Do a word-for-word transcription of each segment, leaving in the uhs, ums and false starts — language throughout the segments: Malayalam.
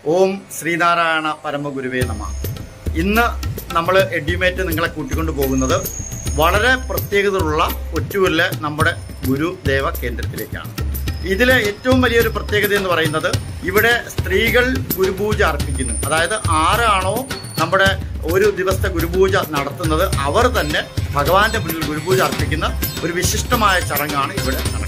ഓം ശ്രീനാരായണ പരമഗുരുവേ നമഃ. ഇന്ന് നമ്മൾ എഡ്യൂമേറ്റ് നിങ്ങളെ കൂട്ടിക്കൊണ്ടു പോകുന്നത് വളരെ പ്രത്യേകതയുള്ള ഒറ്റൂരിലെ നമ്മുടെ ഗുരുദേവ കേന്ദ്രത്തിലേക്കാണ്. ഇതിലെ ഏറ്റവും വലിയൊരു പ്രത്യേകത എന്ന് പറയുന്നത് ഇവിടെ സ്ത്രീകൾ ഗുരുപൂജ അർപ്പിക്കുന്നു. അതായത് ആരാണോ നമ്മുടെ ഒരു ദിവസത്തെ ഗുരുപൂജ നടത്തുന്നത് അവർ തന്നെ ഭഗവാന്റെ മുന്നിൽ ഗുരുപൂജ അർപ്പിക്കുന്ന ഒരു വിശിഷ്ടമായ ചടങ്ങാണ് ഇവിടെ നടക്കുന്നത്.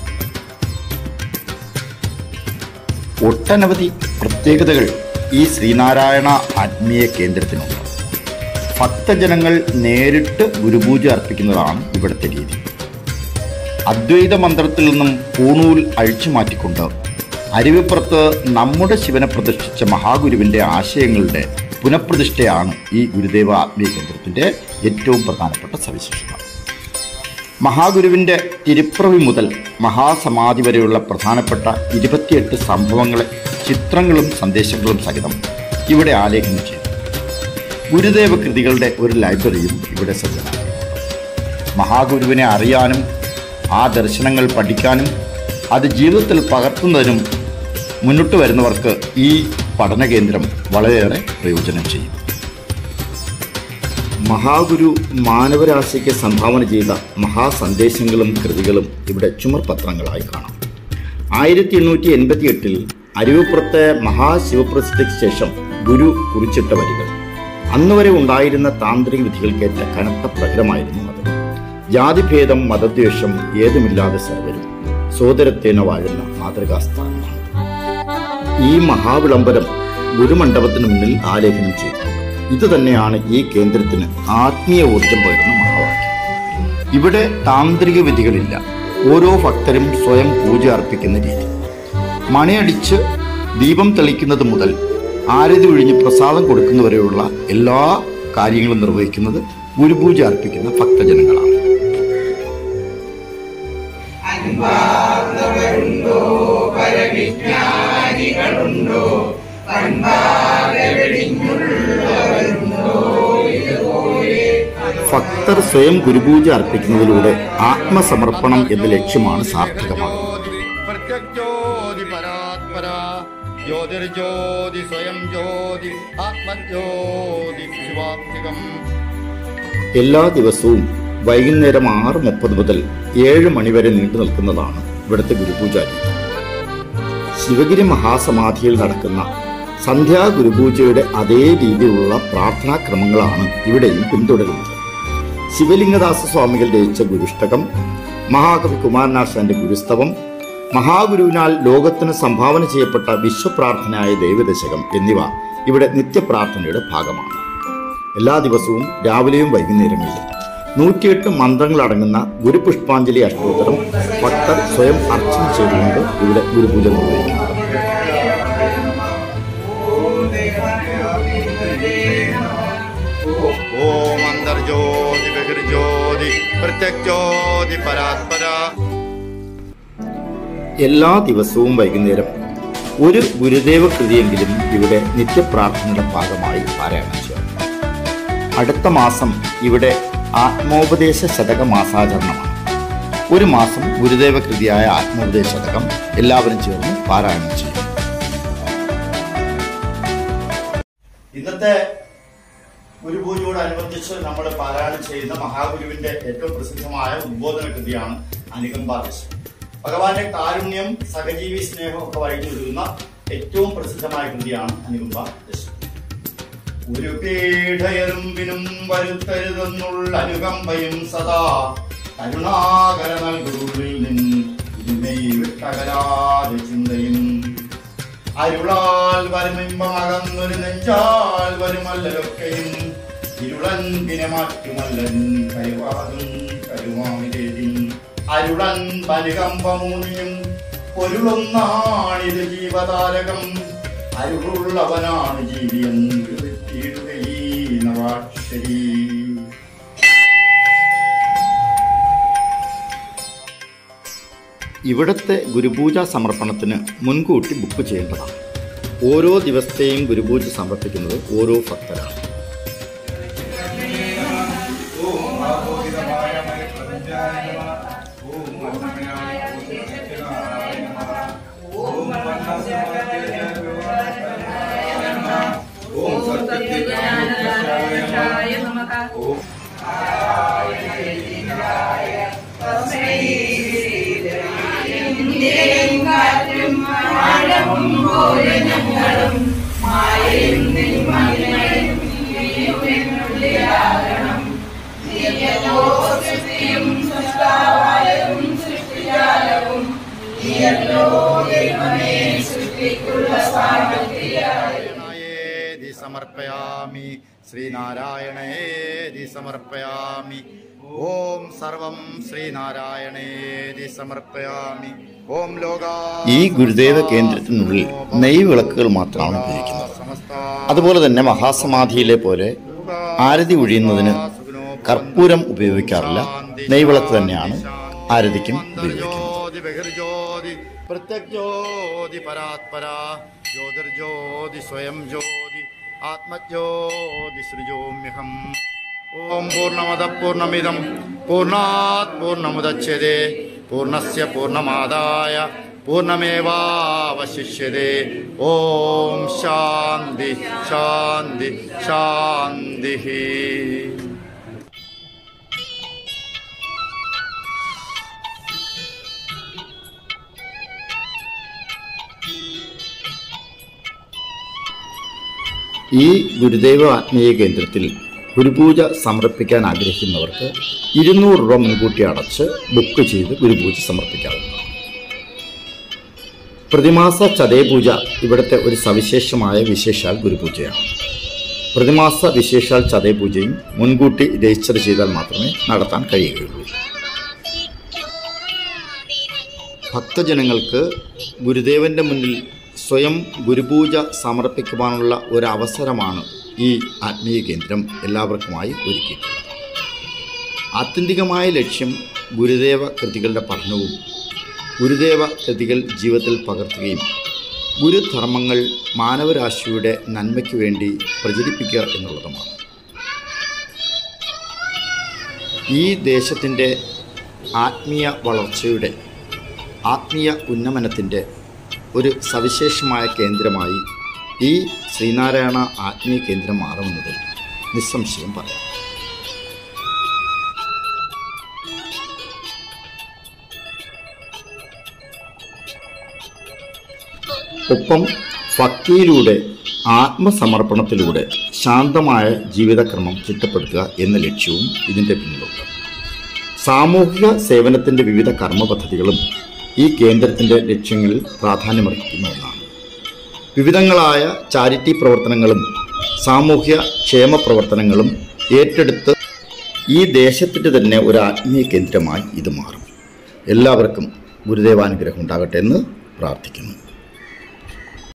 ഒട്ടനവധി പ്രത്യേകതകൾ ഈ ശ്രീനാരായണ ആത്മീയ കേന്ദ്രത്തിനുണ്ട്. ഭക്തജനങ്ങൾ നേരിട്ട് ഗുരുപൂജ അർപ്പിക്കുന്നതാണ് ഇവിടുത്തെ രീതി. അദ്വൈത മന്ത്രത്തിൽ നിന്നും പൂണൂൽ അഴിച്ചു മാറ്റിക്കൊണ്ട് അരുവിപ്പുറത്ത് നമ്മുടെ ശിവനെ പ്രതിഷ്ഠിച്ച മഹാഗുരുവിൻ്റെ ആശയങ്ങളുടെ പുനഃപ്രതിഷ്ഠയാണ് ഈ ഗുരുദേവ ആത്മീയ കേന്ദ്രത്തിൻ്റെ ഏറ്റവും പ്രധാനപ്പെട്ട സവിശേഷത. മഹാഗുരുവിൻ്റെ തിരുപ്പിറവി മുതൽ മഹാസമാധി വരെയുള്ള പ്രധാനപ്പെട്ട ഇരുപത്തിയെട്ട് സംഭവങ്ങളെ ചിത്രങ്ങളും സന്ദേശങ്ങളും സഹിതം ഇവിടെ ആലേഖനം ചെയ്തു. ഗുരുദേവ കൃതികളുടെ ഒരു ലൈബ്രറിയും ഇവിടെ സജ്ജമാക്കിയിട്ടുണ്ട്. മഹാഗുരുവിനെ അറിയാനും ആ ദർശനങ്ങൾ പഠിക്കാനും അത് ജീവിതത്തിൽ പകർത്തുന്നതിനും മുന്നോട്ട് വരുന്നവർക്ക് ഈ പഠനകേന്ദ്രം വളരെയേറെ പ്രയോജനം ചെയ്യും. മഹാഗുരു മാനവരാശിക്ക് സംഭാവന ചെയ്ത മഹാസന്ദേശങ്ങളും കൃതികളും ഇവിടെ ചുമർപത്രങ്ങളായി കാണാം. ആയിരത്തി എണ്ണൂറ്റി എൺപത്തി എട്ടിൽ അരുവിപ്പുറത്തെ മഹാശിവപ്രതിഷ്ഠയ്ക്ക് ശേഷം ഗുരു കുറിച്ചിട്ട വരികൾ അന്നുവരെ ഉണ്ടായിരുന്ന താന്ത്രിക വിധികൾക്കേറ്റ കനത്ത പ്രഹരമായിരുന്നു അത്. ജാതിഭേദം മതദ്വേഷം ഏതുമില്ലാതെ സർവരും സോദരത്തേന വാഴുന്ന മാതൃകാസ്ഥാനമാണ്. ഈ മഹാവിളംബരം ഗുരുമണ്ഡപത്തിന് മുന്നിൽ ആലേഖനം ചെയ്തു. ഇതുതന്നെയാണ് ഈ കേന്ദ്രത്തിന് ആത്മീയ ഊർജം പകരുന്ന മഹാവാക്യം. ഇവിടെ താന്ത്രിക വിധികളില്ല. ഓരോ ഭക്തരും സ്വയം പൂജ അർപ്പിക്കുന്ന രീതി. മണിയടിച്ച് ദീപം തെളിക്കുന്നത് മുതൽ ആരതി ഒഴിഞ്ഞ് പ്രസാദം കൊടുക്കുന്നവരെയുള്ള എല്ലാ കാര്യങ്ങളും നിർവഹിക്കുന്നത് ഗുരുപൂജ അർപ്പിക്കുന്ന ഭക്തജനങ്ങളാണ്. ഭക്തർ സ്വയം ഗുരുപൂജ അർപ്പിക്കുന്നതിലൂടെ ആത്മസമർപ്പണം എന്ന ലക്ഷ്യമാണ് സാർത്ഥകമാകുന്നത്. എല്ലാ ദിവസവും വൈകുന്നേരം ആറ് മുപ്പത് മുതൽ ഏഴ് മണിവരെ നീണ്ടു നിൽക്കുന്നതാണ് ഇവിടുത്തെ ഗുരുപൂജ രീതി. ശിവഗിരി മഹാസമാധിയിൽ നടക്കുന്ന സന്ധ്യാ ഗുരുപൂജയുടെ അതേ രീതിയിലുള്ള പ്രാർത്ഥനാക്രമങ്ങളാണ് ഇവിടെയും പിന്തുടരുന്നത്. ശിവലിംഗദാസ സ്വാമികൾ രചിച്ച ഗുരുഷ്ടകം, മഹാകവി കുമാരനാശാന്റെ ഗുരുസ്തവം, മഹാഗുരുവിനാൽ ലോകത്തിന് സംഭാവന ചെയ്യപ്പെട്ട വിശ്വപ്രാർത്ഥനയായ ദൈവദശകം എന്നിവ ഇവിടെ നിത്യപ്രാർത്ഥനയുടെ ഭാഗമാണ്. എല്ലാ ദിവസവും രാവിലെയും വൈകുന്നേരങ്ങളിലും നൂറ്റിയെട്ട് മന്ത്രങ്ങളടങ്ങുന്ന ഗുരുപുഷ്പാഞ്ജലി അഷ്ടോത്തരം ഭക്തർ സ്വയം അർച്ചന ചെയ്തുകൊണ്ട് ഇവിടെ ഗുരുപൂജ നിർവഹിക്കുന്നു. ഓം അന്തർജ്യോതി ബഹിർജ്യോതി പ്രത്യഗ്ജ്യോതി പരാത്പര. എല്ലാ ദിവസവും വൈകുന്നേരം ഒരു ഗുരുദേവ കൃതിയെങ്കിലും ഇവിടെ നിത്യപ്രാർത്ഥനയുടെ ഭാഗമായി പാരായണം ചെയ്യും. അടുത്ത മാസം ഇവിടെ ആത്മോപദേശ ശതക മാസാചരണമാണ്. ഒരു മാസം ഗുരുദേവ കൃതിയായ ആത്മോപദേശ ശതകം എല്ലാവരും ചേർന്ന് പാരായണം ചെയ്യും. ഇന്നത്തെ ഗുരുപൂജയോടനുബന്ധിച്ച് നമ്മൾ പാരായണം ചെയ്യുന്ന മഹാഗുരുവിന്റെ ഏറ്റവും പ്രസിദ്ധമായ ഉദ്ബോധന കൃതിയാണ് അനുകമ്പാദശകം. ഭഗവാന്റെ കാരുണ്യം, സഹജീവി സ്നേഹം ഒക്കെ വഴിഞ്ഞൊഴുകുന്ന ഏറ്റവും പ്രസിദ്ധമായ കൃതിയാണ് അനുകമ്പാദശകം. ഒരു പീഠയറുമ്പിനും വരുത്തരുതെന്നുള്ള അനുകമ്പയും സദാ കരുണാകര നൽകുള്ളിൽ നിന്നെ വിട്ടകരാതെ ചിന്തയും അരുളാൽ വരുമിമ്പമകന്നൊരു നെഞ്ചാൽ വരുമല്ലൊക്കെയും ഇരുളൻ പിന്നെ മാറ്റുമല്ലൻ കരുവാതും കരുവാമിരേതിൻ അരുളൻ പനുകമ്പമൂന്നിയും പൊരുളൊന്നാണിത് ജീവതാരകം അരുളുള്ളവനാണ് ജീവിയൻ നവാക്ഷരീ. ഇവിടുത്തെ ഗുരുപൂജ സമർപ്പണത്തിന് മുൻകൂട്ടി ബുക്ക് ചെയ്യേണ്ടതാണ്. ഓരോ ദിവസത്തെയും ഗുരുപൂജ സമർപ്പിക്കുന്നത് ഓരോ ഭക്തരാണ്. സമർപ്പയാമി ശ്രീനാരായണേതി സമർപ്പയാമി ഓം സർവം ശ്രീനാരായണേതി സമർപ്പയാമി ഓം ലോകാ. ഈ ഗുരുദേവ കേന്ദ്രത്തിനുള്ളിൽ നെയ് വിളക്കുകൾ മാത്രമാണ് ഉപയോഗിക്കുന്നത്. അതുപോലെ തന്നെ മഹാസമാധിയിലെ പോലെ ആരതി ഒഴിയുന്നതിന് കർപ്പൂരം ഉപയോഗിക്കാറില്ല. നെയ്വിളക്ക് തന്നെയാണ് ആരതിക്കും ഉപയോഗിക്കുന്നത്. പ്രത്യജ്യോതി പരാത്പര ജ്യോതിർജ്യോതി സ്വയം ജ്യോതി ആത്മജ്യോതി സൃജോമ്യഹം. ഓം പൂർണ്ണമദ പൂർണ്ണമിദം പൂർണ്ണാത് പൂർണ്ണമുദച്യതേ പൂർണ്ണസ്യ പൂർണ്ണമാദായ പൂർണ്ണമേവാവശിഷ്യതേ. ഓം ശാന്തി ശാന്തി ശാന്തി. ഈ ഗുരുദേവ ആത്മീയ കേന്ദ്രത്തിൽ ഗുരുപൂജ സമർപ്പിക്കാൻ ആഗ്രഹിക്കുന്നവർക്ക് ഇരുന്നൂറ് രൂപ മുൻകൂട്ടി അടച്ച് ബുക്ക് ചെയ്ത് ഗുരുപൂജ സമർപ്പിക്കാവുന്നതാണ്. പ്രതിമാസ ചതയപൂജ ഇവിടുത്തെ ഒരു സവിശേഷമായ വിശേഷാൽ ഗുരുപൂജയാണ്. പ്രതിമാസ വിശേഷാൽ ചതയപൂജയും മുൻകൂട്ടി രജിസ്റ്റർ ചെയ്താൽ മാത്രമേ നടത്താൻ കഴിയുകയുള്ളൂ. ഭക്തജനങ്ങൾക്ക് ഗുരുദേവൻ്റെ മുന്നിൽ സ്വയം ഗുരുപൂജ സമർപ്പിക്കുവാനുള്ള ഒരു അവസരമാണ് ഈ ആത്മീയ കേന്ദ്രം എല്ലാവർക്കുമായി ഒരുക്കിയിട്ടുള്ളത്. ആത്യന്തികമായ ലക്ഷ്യം ഗുരുദേവ കൃതികളുടെ പഠനവും ഗുരുദേവ കൃതികൾ ജീവിതത്തിൽ പകർത്തുകയും ഗുരുധർമ്മങ്ങൾ മാനവരാശിയുടെ നന്മയ്ക്ക് വേണ്ടി പ്രചരിപ്പിക്കുക എന്നുള്ളതുമാണ്. ഈ ദേശത്തിൻ്റെ ആത്മീയ വളർച്ചയുടെ ആത്മീയ ഉന്നമനത്തിൻ്റെ ഒരു സവിശേഷമായ കേന്ദ്രമായി ഈ ശ്രീനാരായണ ആത്മീയ കേന്ദ്രം മാറുമെന്നതിൽ നിസ്സംശയം പറയാം. ഒപ്പം ഭക്തിയിലൂടെ ആത്മസമർപ്പണത്തിലൂടെ ശാന്തമായ ജീവിതക്രമം ചിട്ടപ്പെടുത്തുക എന്ന ലക്ഷ്യവും ഇതിൻ്റെ പിന്നിലുണ്ട്. സാമൂഹിക സേവനത്തിൻ്റെ വിവിധ കർമ്മ പദ്ധതികളും ഈ കേന്ദ്രത്തിൻ്റെ ലക്ഷ്യങ്ങളിൽ പ്രാധാന്യമർഹിക്കുന്ന ഒന്നാണ്. വിവിധങ്ങളായ ചാരിറ്റി പ്രവർത്തനങ്ങളും സാമൂഹ്യ ക്ഷേമ പ്രവർത്തനങ്ങളും ഏറ്റെടുത്ത് ഈ ദേശത്തിൻ്റെ തന്നെ ഒരു ആത്മീയ കേന്ദ്രമായി ഇത് മാറും. എല്ലാവർക്കും ഗുരുദേവാനുഗ്രഹം ഉണ്ടാകട്ടെ എന്ന് പ്രാർത്ഥിക്കുന്നു.